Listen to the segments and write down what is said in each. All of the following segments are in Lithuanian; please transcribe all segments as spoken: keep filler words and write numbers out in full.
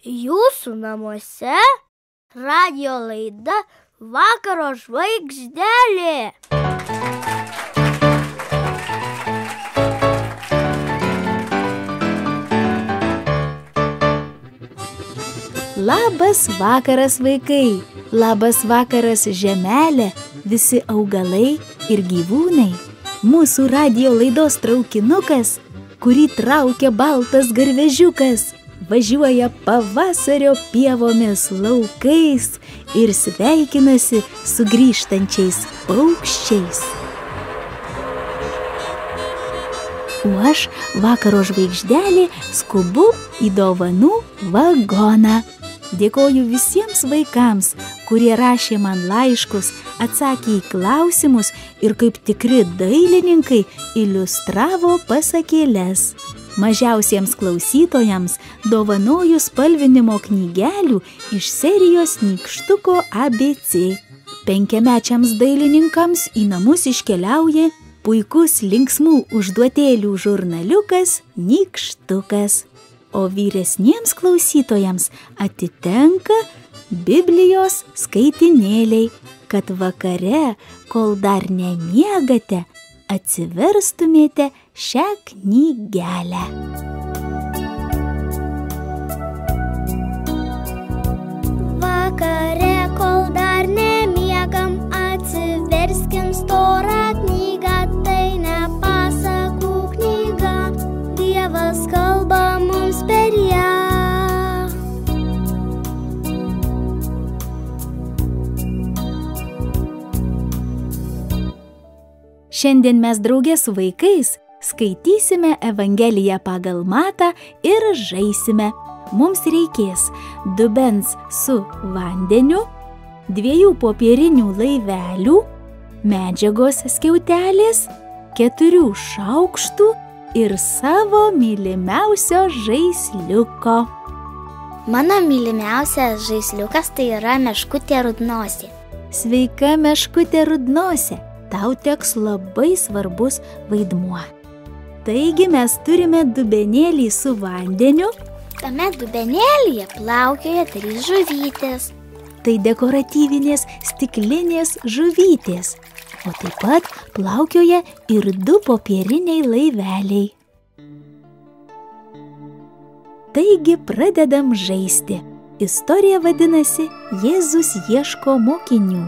Jūsų namuose radijo laida Vakaro žvaigždelė. Labas vakaras, vaikai! Labas vakaras, žemelė, visi augalai ir gyvūnai. Mūsų radijo laidos traukinukas, kurį traukia baltas garvežiukas, važiuoja pavasario pievomis, laukais ir sveikinasi su grįžtančiais paukščiais. O aš, vakaro žvaigždelė, skubu į dovanų vagoną. Dėkoju visiems vaikams, kurie rašė man laiškus, atsakė į klausimus ir kaip tikri dailininkai iliustravo pasakėles. Mažiausiems klausytojams dovanoju spalvinimo knygelių iš serijos Nykštuko A B C. Penkiamečiams dailininkams į namus iškeliauja puikus linksmų užduotėlių žurnaliukas Nykštukas. O vyresniems klausytojams atitenka Biblijos skaitinėliai, kad vakare, kol dar nemiegate, atsiverstumėte šią knygelę. Vakare, kol dar nemiegam, atsiverskim storą knygą, tai ne pasakų knyga, Dievas kalba mums per ją. Šiandien mes drauge su vaikais skaitysime Evangeliją pagal Matą ir žaisime. Mums reikės dubens su vandeniu, dviejų popierinių laivelių, medžiagos skiautelės, keturių šaukštų ir savo mylimiausio žaisliuko. Mano mylimiausias žaisliukas tai yra meškutė rudnosė. Sveika, meškutė rudnosė. Tau teks labai svarbus vaidmuo. Taigi mes turime dubenėlį su vandeniu. Tame dubenėlyje plaukioja trys žuvytės. Tai dekoratyvinės stiklinės žuvytės. O taip pat plaukioja ir du popieriniai laiveliai. Taigi pradedam žaisti. Istorija vadinasi Jėzus ieško mokinių.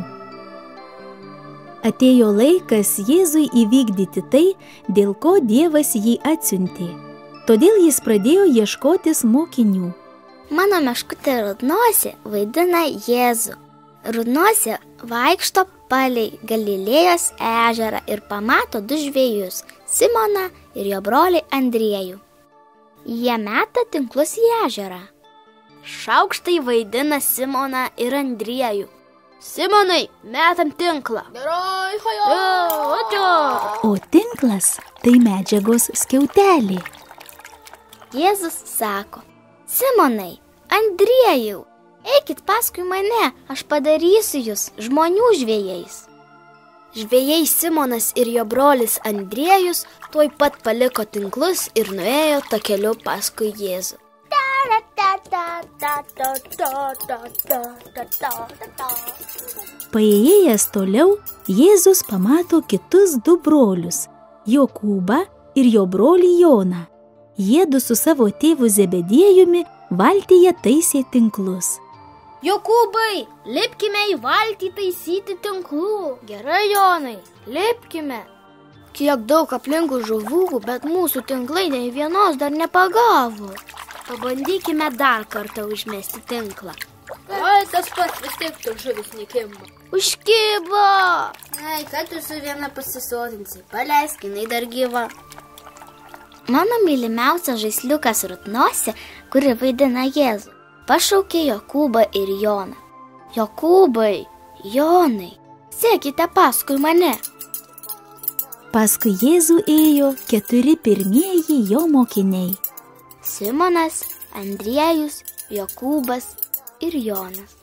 Atėjo laikas Jėzui įvykdyti tai, dėl ko Dievas jį atsiuntė. Todėl jis pradėjo ieškotis mokinių. Mano meškutė rudnosė vaidina Jėzų. Rudnosė vaikšto palei Galilėjos ežerą ir pamato du žvejus, Simoną ir jo brolį Andriejų. Jie meta tinklus į ežerą. Šaukštai vaidina Simoną ir Andriejų. Simonai, metam tinklą. Gerai, haja. O tinklas tai medžiagos skiautelė. Jėzus sako: Simonai, Andriejau, eikit paskui mane, aš padarysiu jūs žmonių žvejais. Žvejai Simonas ir jo brolis Andriejus tuoj pat paliko tinklus ir nuėjo takeliu paskui Jėzų. Paėjęs toliau, Jėzus pamato kitus du brolius, Jokūbą ir jo brolį Joną. Jiedu su savo tėvu Zebediejumi valtyje taisė tinklus. Jokūbai, lipkime į valtį taisyti tinklų. Gerai, Jonai, lipkime. Kiek daug aplinkų žuvų, bet mūsų tinklai nei vienos dar nepagavo. Pabandykime dar kartą užmesti tinklą. Ai, tas pats, vis tiek tik žuvis nekimba. Užkibo! Ai, kad tu su viena pasisotinsi, paleisk, jinai dar gyva. Mano mylimiausias žaisliukas rudnosė, kuri vaidina Jėzų, pašaukė Jokūbą ir Joną. Jokūbai, Jonai, sekite paskui mane. Paskui Jėzų ėjo keturi pirmieji jo mokiniai. Simonas, Andriejus, Jokūbas ir Jonas.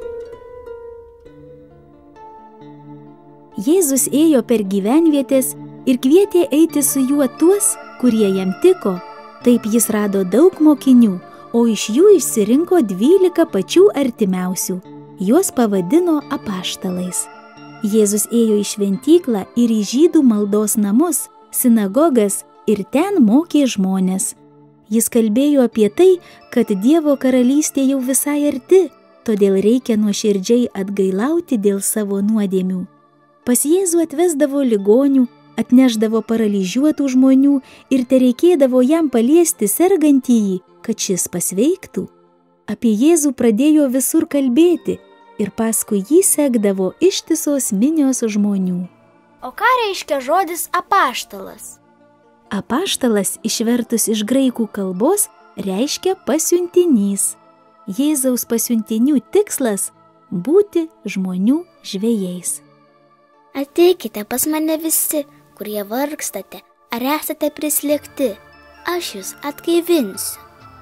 Jėzus ėjo per gyvenvietės ir kvietė eiti su juo tuos, kurie jam tiko. Taip jis rado daug mokinių, o iš jų išsirinko dvylika pačių artimiausių. Juos pavadino apaštalais. Jėzus ėjo į šventyklą ir į žydų maldos namus, sinagogas ir ten mokė žmones. Jis kalbėjo apie tai, kad Dievo karalystė jau visai arti, todėl reikia nuoširdžiai atgailauti dėl savo nuodėmių. Pas Jėzų atvesdavo ligonių, atnešdavo paralyžiuotų žmonių ir tereikėdavo jam paliesti sergantįjį, kad šis pasveiktų. Apie Jėzų pradėjo visur kalbėti ir paskui jį sekdavo ištisos minios žmonių. O ką reiškia žodis apaštalas? Apaštalas išvertus iš graikų kalbos reiškia pasiuntinys. Jėzaus pasiuntinių tikslas – būti žmonių žvejais. Ateikite pas mane visi, kurie vargstate, ar esate prislėgti, aš jūs atgaivinsiu.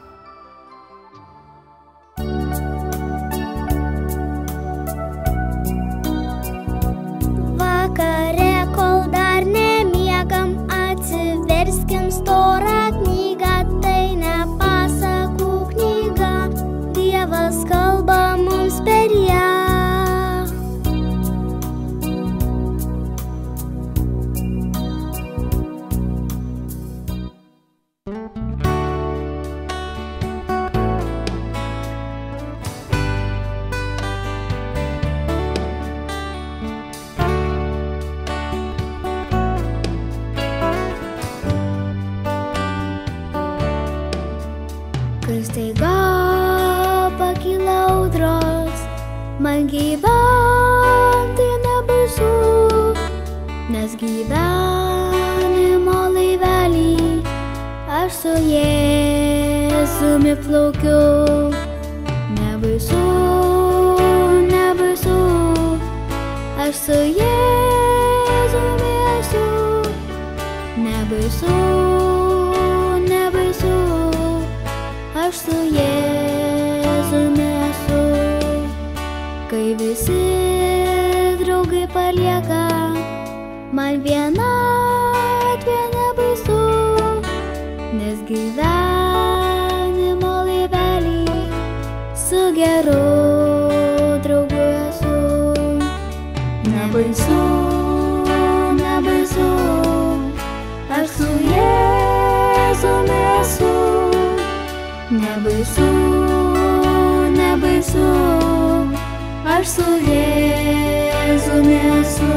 Vakare, kol dar nemiegam, atsiverskim storą knygą, tai ne pasakų knyga, Dievas kalba mums per ją. Kai staiga pakyla audros, man gyventi nebaisu, nes gyvenimo laivelį aš su Jėzumi plaukiu. Nebaisu, nebaisu, aš su Jėzumi esu. Nebaisu, nebaisu, aš su Jėzumi esu. Kai visi draugai palieka, man vienatvė nebaisu, nes gyvenimo laivelį su geru draugu esu. Nebaisu, nebaisu, aš su Jėzumi esu. Nebaisu, nebaisu, aš su Jėzumi esu.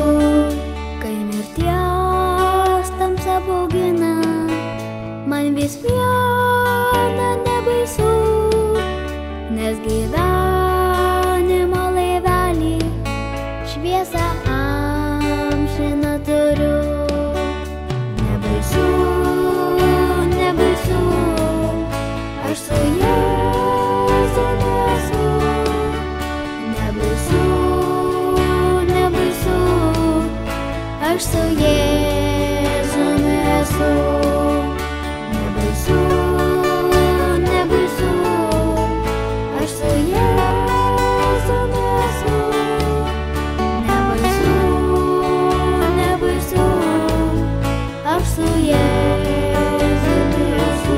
Kai mirties tamsa baugina, man vis viena nebaisu, nes gyvenimo laivelį šviesą amžiną turiu. Nebaisu, nebaisu, aš su Jėzumi esu. Nebaisu, nebaisu, aš su Jėzumi esu. Nebaisu, nebaisu, aš su Jėzumi esu. Nebaisu, nebaisu, aš su Jėzumi esu.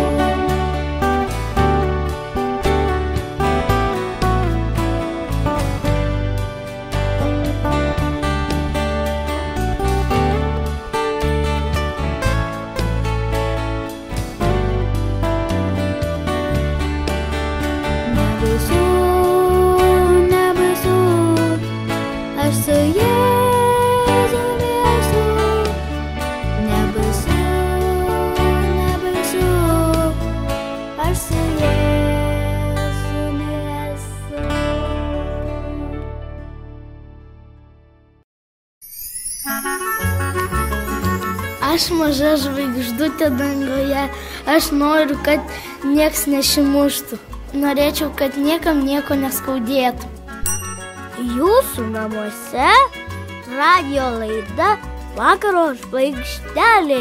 Aš maža žvaigždutė danguje, aš noriu, kad nieks nešimuštų. Norėčiau, kad niekam nieko neskaudėtų. Jūsų namuose radijo laida Vakaro žvaigždelė.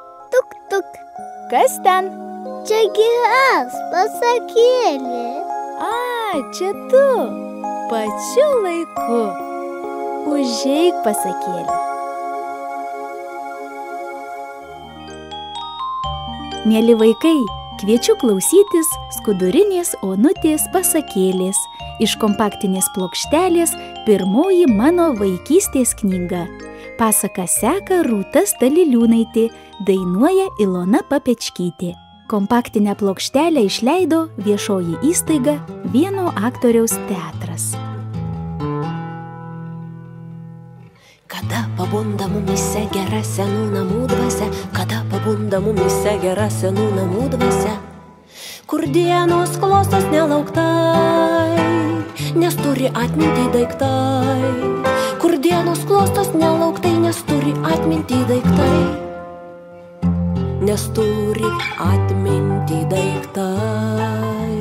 Tuk, tuk. Kas ten? Čiagi aš, pasakėlė. A, čia tu. Pačiu laiku. Užeik, pasakėlė. Mėly vaikai, kviečiu klausytis Skudurinės Onutės pasakėlės iš kompaktinės plokštelės Pirmoji mano vaikystės knyga. Pasaką seka Rūta Staliliūnaitė, dainuoja Ilona Papečkytė. Kompaktinę plokštelę išleido viešoji įstaiga Vieno aktoriaus teatras. Kada pabunda mumyse gera senų namų dvasia, kada pabunda mumyse gera senų namų dvasia, kur dienos klostos nelauktai, nes turi atminti daiktai, kur dienos klostos nelauktai, nes turi atminti daiktai, nes turi atminti daiktai.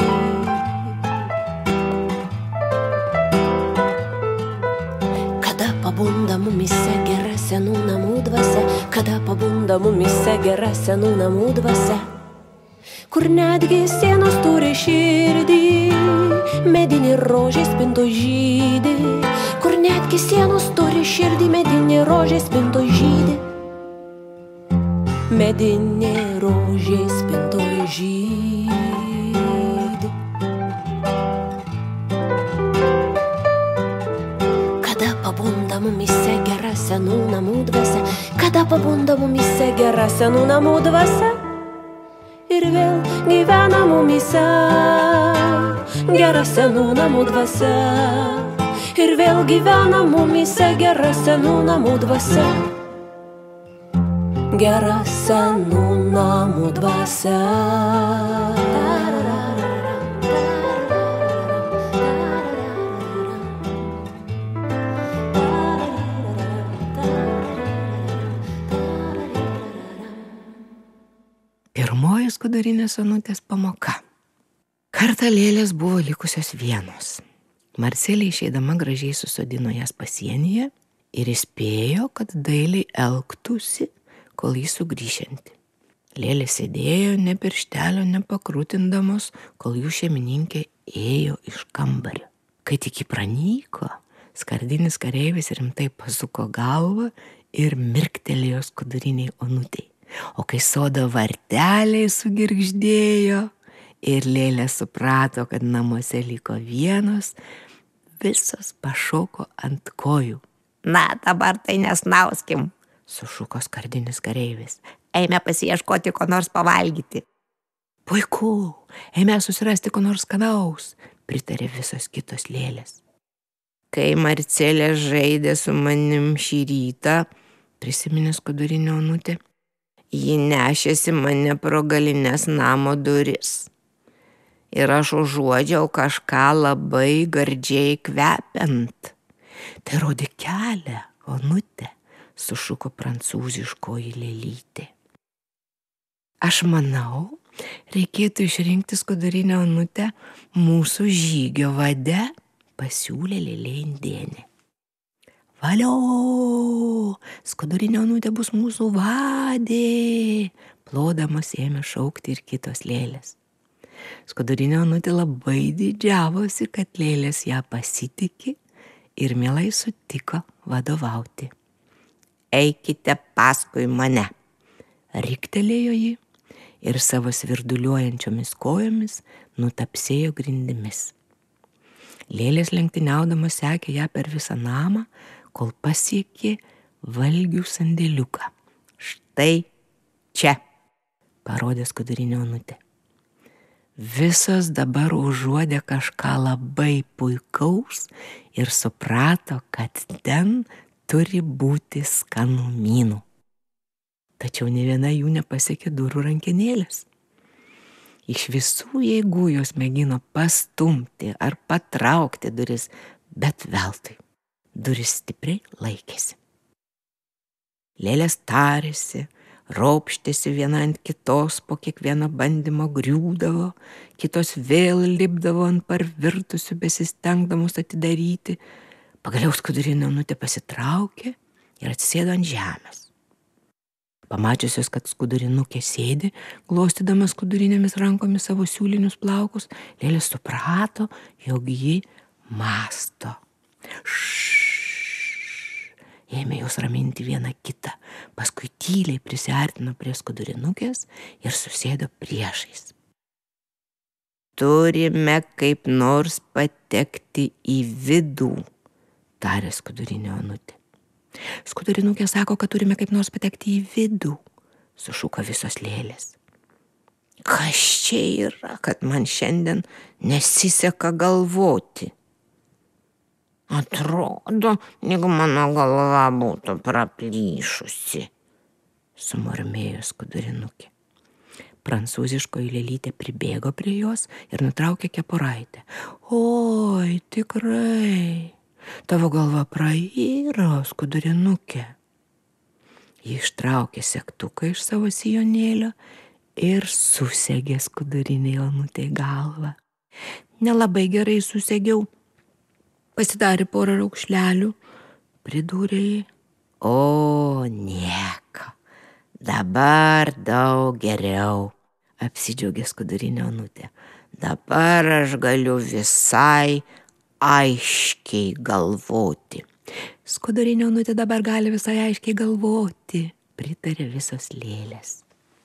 Pabunda mumyse gera senų namų dvasia, kada pabunda mumyse gera senų namų dvasia, kur netgi sienos turi širdį, medinį rožė spinto žydi, kur netgi sienos turi širdį, medinį rožė spinto žydi, medinį rožė spinto žydi. Pabunda mumyse gera senų namų dvasia, kada pabunda mumyse gera senų namų dvasia, ir vėl gyvena mumyse gera senų namų dvasia, ir vėl gyvena mumyse gera senų namų dvasia, gera senų namų dvasia. Pirmoji Skudurinės Onutės pamoka. Kartą lėlės buvo likusios vienos. Marcelė išeidama gražiai susodino jas pasienyje ir įspėjo, kad dailiai elgtųsi, kol jį sugrįšianti. Lėlės sėdėjo ne pirštelio nepakrutindamos, kol jų šeimininkė ėjo iš kambario. Kai tik jį pranyko, skardinis kareivis rimtai pasuko galvą ir mirktelėjo Skuduriniai Onutei. O kai sodo varteliai sugirgždėjo ir lėlė suprato, kad namuose liko vienos, visos pašoko ant kojų. Na, dabar tai nesnauskim, sušuko skardinis kareivis. Eime pasiieškoti ko nors pavalgyti. Puiku, eime susirasti ko nors skanaus, pritarė visos kitos lėlės. Kai Marcelė žaidė su manim šį rytą, prisiminė Skudurinė Onutė, ji nešėsi mane pro galines namo duris. Ir aš užuodžiau kažką labai gardžiai kvepiant. Tai rodė kelią, Onutė, sušuko prancūziškoji lėlytė. Aš manau, reikėtų išrinkti Skudurinę Onutę mūsų žygio vade, pasiūlė lėlė indėnė. Valio, Skudurinė Onutė bus mūsų vadė, plodamos ėmė šaukti ir kitos lėlės. Skudurinė Onutė labai didžiavosi, kad lėlės ją pasitiki ir mielai sutiko vadovauti. Eikite paskui mane, riktelėjo ji ir savo svirduliuojančiomis kojomis nutapsėjo grindimis. Lėlės lenktyniaudamos sekė ją per visą namą, kol pasiekė valgių sandėliuką. Štai čia, parodė Skudurinė Onutė. Visos dabar užuodė kažką labai puikaus ir suprato, kad ten turi būti skanumynų. Tačiau nė viena jų nepasiekė durų rankenėlės. Iš visų jėgų jos mėgino pastumti ar patraukti duris, bet veltui. Duris stipriai laikėsi. Lėlės tarėsi, raupštėsi viena ant kitos, po kiekvieno bandymo griūdavo, kitos vėl lipdavo ant parvirtusių besistengdamos atidaryti. Pagaliau Skudurinė Onutė pasitraukė ir atsisėdo ant žemės. Pamačiusios, kad skudurinukė sėdi, glostydamas skudurinėmis rankomis savo siūlinius plaukus, lėlė suprato, jog ji mąsto. Ššš. Ėmė jos raminti vieną kitą, paskui tyliai prisiartino prie skudurinukės ir susėdo priešais. Turime kaip nors patekti į vidų, tarė skudurinė onutė. Skudurinukė sako, kad turime kaip nors patekti į vidų, sušuko visos lėlės. Kas čia yra, kad man šiandien nesiseka galvoti? Atrodo, lyg mano galva būtų praplyšusi, sumurmėjo skudurinukė. Prancūziškoji lėlytė pribėgo prie jos ir nutraukė kepuraitę. Oi, tikrai. Tavo galva prairo, skudurinukė. Ji ištraukė segtuką iš savo sijonėlio ir susegė skudurinei onutei galvą. Nelabai gerai susegiau. Pasidarė porą raukšlelių, pridūrė ji. O, nieko. Dabar daug geriau, apsidžiaugė skudurinė onutė. Dabar aš galiu visai aiškiai galvoti. Skudurinė onutė dabar gali visai aiškiai galvoti, pritarė visos lėlės.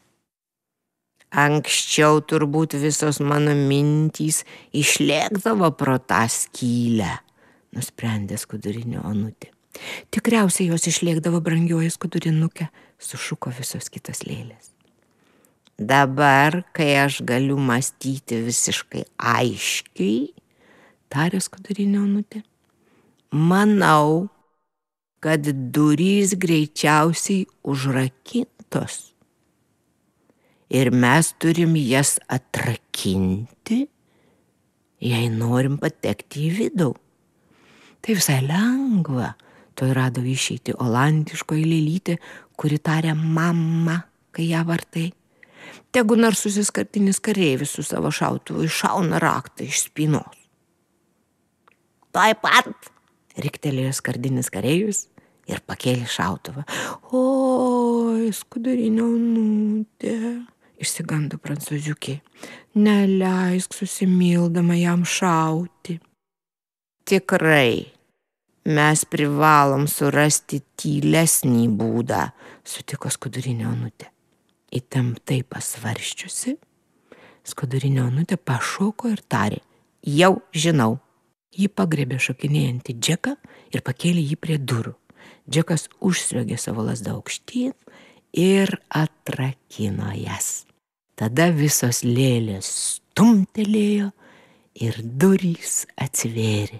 Anksčiau turbūt visos mano mintys išlėkdavo pro tą skylę, nusprendė skudurinė onutė. Tikriausiai jos išlėkdavo, brangioji skudurinukė, sušuko visos kitos lėlės. Dabar, kai aš galiu mąstyti visiškai aiškiai, tarė skudurinė onutė, manau, kad durys greičiausiai užrakintos ir mes turim jas atrakinti, jei norim patekti į vidų. Tai visai lengva, tuoj rado išeiti olandiškoji lėlytė, kuri tarė mama, kai ją vartai. Tegu narsusis kartinis kareivis su savo šautuvu iššauna raktą iš spynos. Tuoj pat, riktelėjo skardinis kareivis ir pakėlė šautuvą. Oi, skudurinė onutė, išsigando prancūziukė, neleisk susimildama jam šauti. Tikrai, mes privalom surasti tylesnį būdą, sutiko skudurinė onutė. Įtemptai pasvarsčiusi, skudurinė onutė pašoko ir tarė, jau žinau. Ji pagriebė šokinėjantį Džeką ir pakėlė jį prie durų. Džekas užsliuogė savo lazdą aukštyn ir atrakino jas. Tada visos lėlės stumtelėjo ir durys atsivėrė.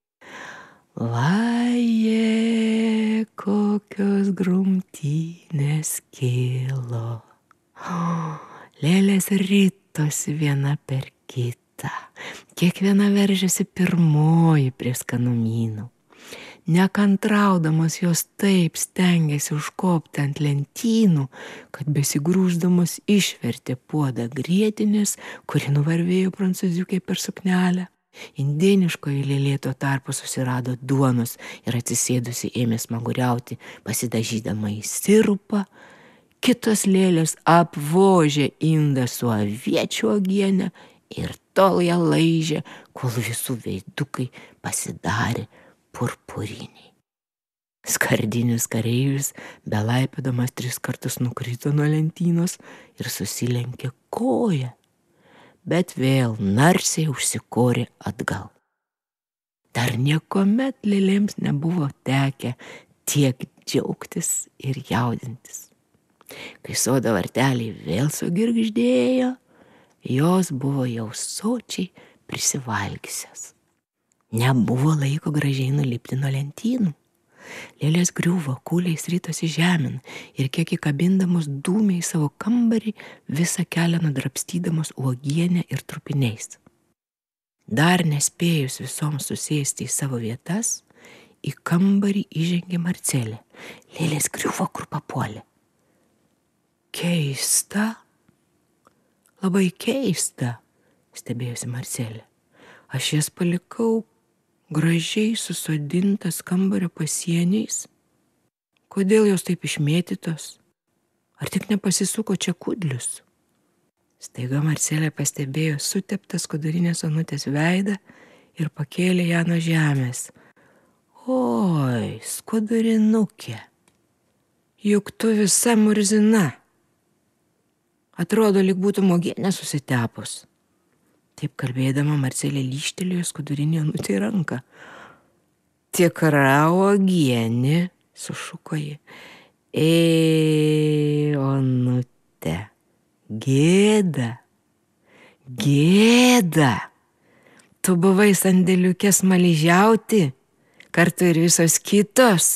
Vaje, kokios grumtynės kilo. Lėlės ritosi viena per kitą. Kiekviena veržėsi pirmoji prie skanumynų. Nekantraudamos jos taip stengėsi užkopti ant lentynų, kad besigrūždamos išvertė puodą grietinės, kuri nuvarvėjo prancūziukai per suknelę. Indėniškoji lėlė tuo tarpu susirado duonos ir atsisėdusi ėmė smaguriauti, pasidažydama į sirupą. Kitos lėlės apvožė indą su aviečių uogiene ir tol ją laižė, kol visų veidukai pasidarė purpuriniai. Skardinis kareivis, belaipėdamas tris kartus nukrito nuo lentynos ir susilenkė koją, bet vėl narsiai užsikorė atgal. Dar niekuomet lėlėms nebuvo tekę tiek džiaugtis ir jaudintis. Kai sodo varteliai vėl sugirgždėjo, jos buvo jau sočiai prisivalgiusios. Nebuvo laiko gražiai nulipti nuo lentynų. Lėlės griuvo, kūliais ritosi žemėn ir kiek įkabindamos dūmė į savo kambarį, visą kelią nudrabstydamos uogienę ir trupiniais. Dar nespėjus visoms susėsti į savo vietas, į kambarį įžengė Marcelė. Lėlės griuvo, kur papuolė. Keista, labai keista, stebėjosi Marcelė. Aš jas palikau gražiai susodintas kambario pasieniais. Kodėl jos taip išmėtytos? Ar tik nepasisuko čia kudlius? Staiga Marcelė pastebėjo suteptą skudurinės Onutės veidą ir pakėlė ją nuo žemės. Oi, skudurinukė, juk tu visa murzina. Atrodo, lyg būtų uogienė susitepus. Taip kalbėdama Marcelė lyžtelėjo skudurinį Onutę į ranką. Tikra uogienė, sušuko ji. Ei, Onutė, gėda, gėda. Tu buvai sandėliukė smaližiauti, kartu ir visos kitos.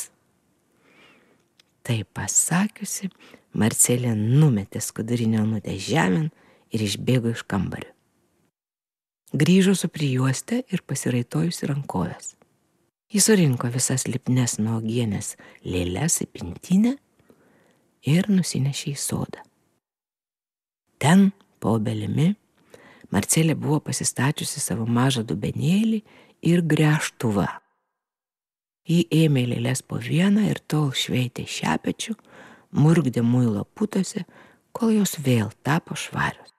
Tai pasakiusi, Marcelė numetė skudurinę Onutę žemėn ir išbėgo iš kambario. Grįžo su prijuoste ir pasiraitojusi rankovės. Jis surinko visas lipnes nuo uogienės lėles į pintinę ir nusinešė į sodą. Ten, po obelimi, Marcelė buvo pasistačiusi savo mažą dubenėlį ir gręžtuvą. Ji ėmė lėles po vieną ir tol šveitė šepečiu, murgdė muilo putose, kol jos vėl tapo švarios.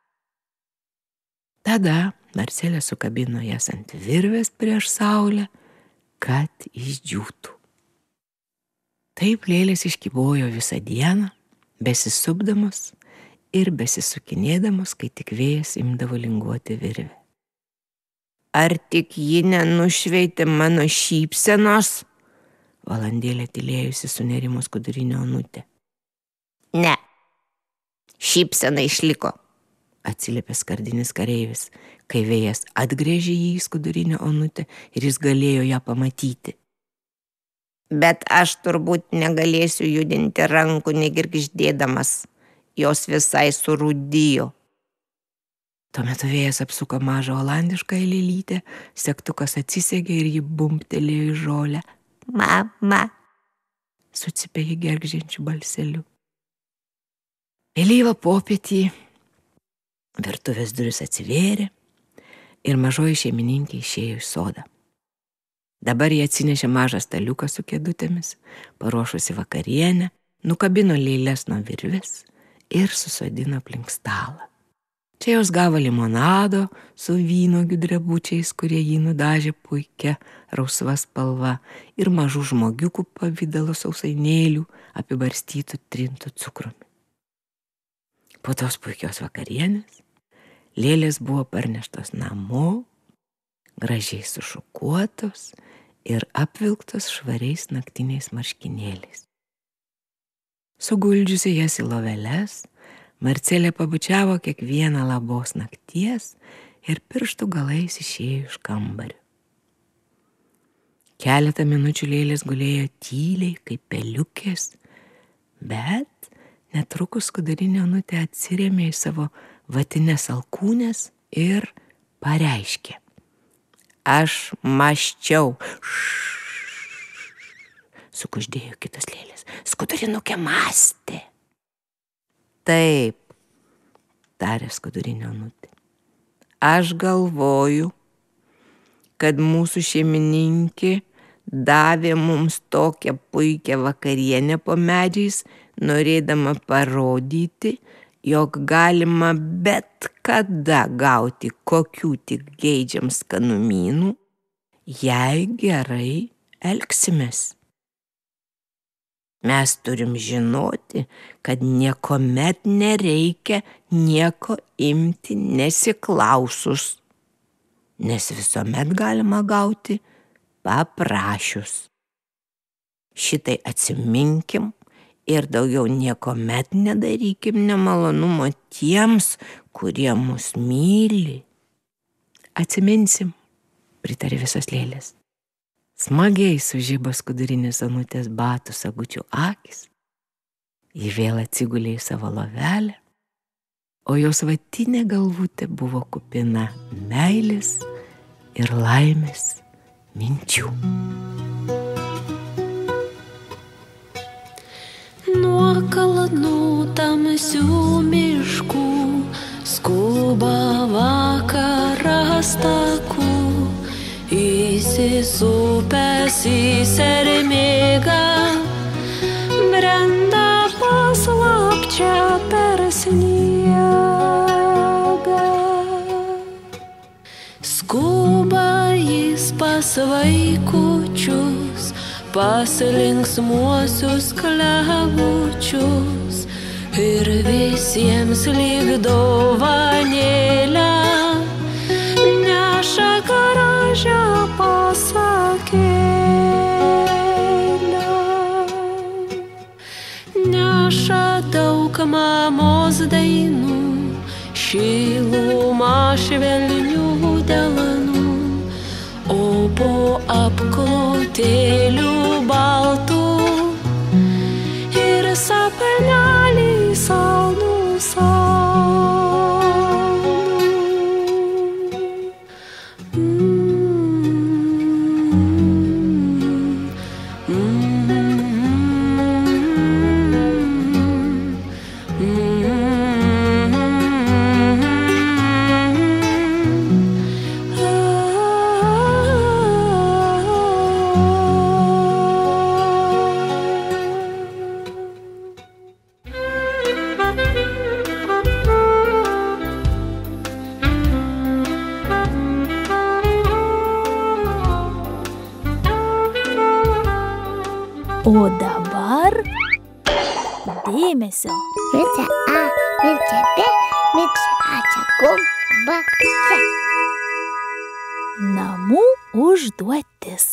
Tada Marcelė sukabino jas ant virvės prieš saulę, kad išdžiūtų. Taip lėlės iškybojo visą dieną, besisupdamos ir besisukinėdamos, kai tik vėjas imdavo linguoti virvę. Ar tik ji nenušveitė mano šypsenos? Valandėlę tylėjusi sunerimo skudurinė Onutė. Ne, šypsena išliko, atsiliepė skardinis kareivis, kai vėjas atgrėžė jį į skudurinę Onutę ir jis galėjo ją pamatyti. Bet aš turbūt negalėsiu judinti rankų negirgždėdamas, jos visai surūdijo. Tuo metu vėjas apsuko mažą olandišką lėlytę, segtukas atsisegė ir ji bumptelėjo į žolę. Mama, sucipė ji gergžiančiu balseliu. Vėlyvą popietį virtuvės durys atsivėrė ir mažoji šeimininkė išėjo į sodą. Dabar jie atsinešė mažą staliuką su kėdutėmis, paruošusi vakarienę, nukabino lėles nuo virvės ir susodino aplink stalą. Čia jos gavo limonado su vynuogių drebučiais, kurie jį nudažė puikia rausva spalva, ir mažų žmogiukų pavidalo sausainėlių apibarstytų trintų cukrumi. Po tos puikios vakarienės lėlės buvo parneštos namo, gražiai sušukuotos ir apvilktos švariais naktiniais marškinėliais. Suguldžiusi jas į loveles, Marcelė pabučiavo kiekvieną labos nakties ir pirštų galais išėjo iš kambario. Keletą minučių lėlės gulėjo tyliai kaip peliukės, bet netrukus skudurinė Onutė atsirėmė į savo vatines alkūnes ir pareiškė. Aš mąsčiau. Sukuždėjo kitos lėlės. Skudurinukė mąstė. Taip, tarė skudurinė Onutė. Aš galvoju, kad mūsų šeimininkė davė mums tokią puikią vakarienę po medžiais, norėdama parodyti, jog galima bet kada gauti kokių tik geidžiam skanumynų, jei gerai elgsimės. Mes turim žinoti, kad niekuomet nereikia nieko imti nesiklausus, nes visuomet galima gauti paprašius. Šitai atsiminkim ir daugiau niekuomet nedarykim nemalonumo tiems, kurie mus myli. Atsiminsim, pritarė visos lėlės. Smagiai sužibo skudurinės Onutės batų sagučių akis. Ji vėl atsigulė į savo lovelę, o jos vatinė galvutė buvo kupina meilės ir laimės minčių. Nuo kalnų tamsių miškų skuba vakaras takų, įsisupęs į sermėgą, brenda paslapčia pas vaikučius, pas linksmuosius klevučius ir visiems lyg dovanėlę neša gražią pasakėlę. Neša daug mamos dainų, šilumą švelnių delnų, o po apklotėlių baltų ir sapnelį salnų salnų. Mm, mm, mm, O dabar dėmesio. Mice A, mice B, mice A, čia kumba, čia. Namų užduotis.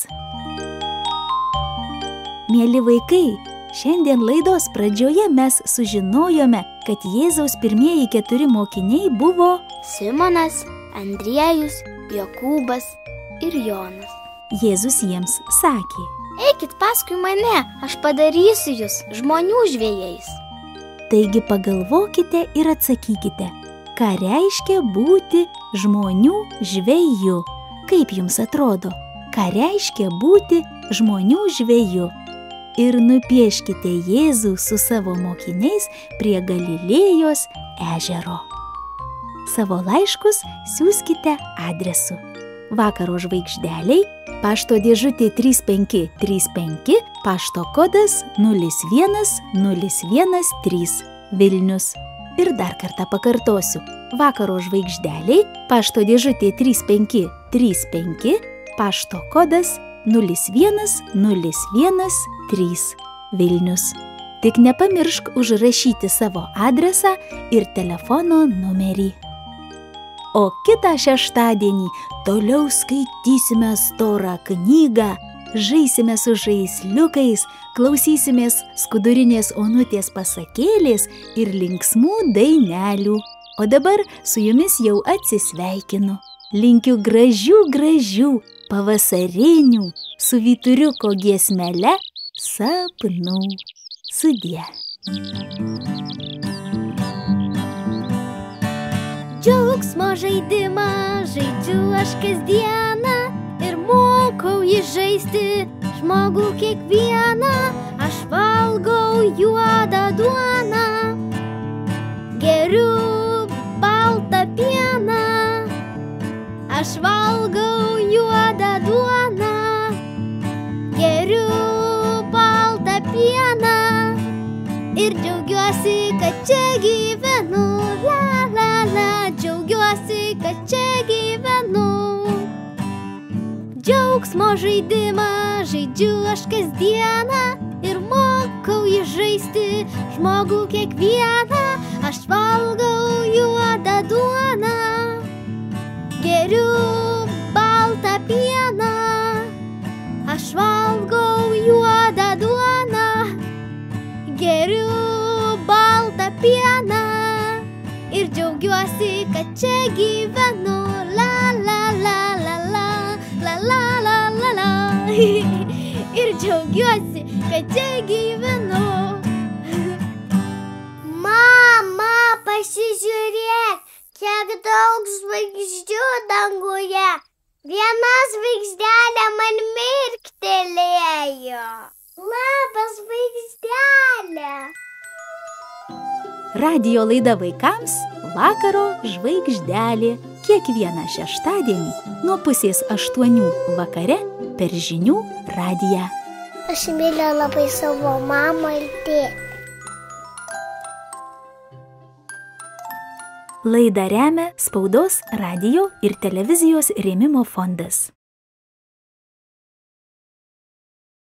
Mieli vaikai, šiandien laidos pradžioje mes sužinojome, kad Jėzaus pirmieji keturi mokiniai buvo Simonas, Andriejus, Jokūbas ir Jonas. Jėzus jiems sakė: Eikit paskui mane, aš padarysiu jūs žmonių žvejais. Taigi pagalvokite ir atsakykite, ką reiškia būti žmonių žveju. Kaip jums atrodo, ką reiškia būti žmonių žveju? Ir nupieškite Jėzų su savo mokiniais prie Galilėjos ežero. Savo laiškus siųskite adresu: Vakaro žvaigždeliai, pašto dėžutė trys penki trys penki, pašto kodas nulis vienas nulis vienas trys, Vilnius. Ir dar kartą pakartosiu: Vakaro žvaigždeliai, pašto dėžutė trys penki trys penki, pašto kodas nulis vienas nulis vienas trys, Vilnius. Tik nepamiršk užrašyti savo adresą ir telefono numerį. O kitą šeštadienį toliau skaitysime storą knygą, žaisime su žaisliukais, klausysimės skudurinės Onutės pasakėlės ir linksmų dainelių. O dabar su jumis jau atsisveikinu. Linkiu gražių, gražių, pavasarinių, su vyturiuko giesmele sapnų. Sudie. Džiaugsmo žaidimą žaidžiu aš kasdieną ir mokau jį žaisti žmogų kiekvieną. Aš valgau juodą duoną, geriu baltą pieną. Aš valgau juodą duoną, geriu baltą pieną ir džiaugiuosi, kad čia gyvenu. La, la, la, džiaugiuosi, kad čia gyvenu. Džiaugsmo žaidimą žaidžiu aš kasdieną ir mokau jį žaisti žmogų kiekvieną. Aš valgau juodą duoną, geriu baltą pieną. Aš valgau juodą duoną, geriu baltą pieną ir džiaugiuosi, kad čia gyvenu. La, la, la, la, la, la, la, la, la, la. Ir džiaugiuosi, kad čia gyvenu. Mama, pasižiūrėk, kiek daug žvaigždžių danguje. Viena žvaigždelė man mirktelėjo. Labas, žvaigždelė. Radijo laida vaikams Vakaro žvaigždelė. Kiekvieną šeštadienį nuo pusės aštuonių vakare per Žinių radiją. Aš myliu labai savo mamą ir tėtį. Laidą remia Spaudos, radijo ir televizijos rėmimo fondas.